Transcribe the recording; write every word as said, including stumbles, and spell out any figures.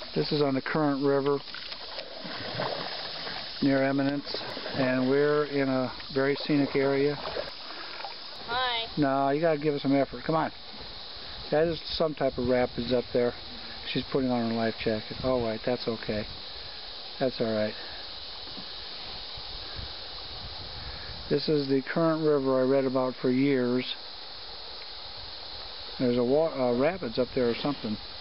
This is on the Current River near Eminence, and we're in a very scenic area. Hi. No, you gotta give us some effort. Come on. That is some type of rapids up there. She's putting on her life jacket. All right, that's okay. That's all right. This is the Current River I read about for years. There's a wa uh, rapids up there or something.